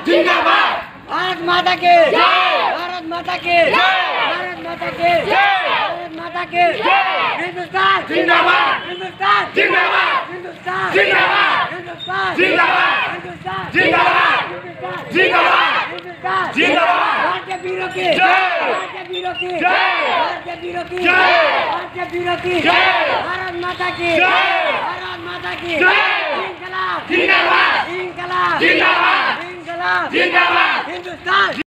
जिंदाबाद। भारत माता के जय। भारत माता के जय। भारत माता के जय। भारत माता के जय। हिंदुस्तान जिंदाबाद। हिंदुस्तान जिंदाबाद। हिंदुस्तान जिंदाबाद। हिंदुस्तान जिंदाबाद। हिंदुस्तान जिंदाबाद। हिंदुस्तान जिंदाबाद। हिंदुस्तान जिंदाबाद। भारतीय वीरों की जय। भारतीय वीरों की जय। भारतीय वीरों की जय। भारतीय वीरों की जय। भारत माता की जय। भारत माता की जय। इंकलाब जिंदाबाद। इंकलाब जिंदाबाद। इंकलाब जिंदाबाद। हिंदुस्तान।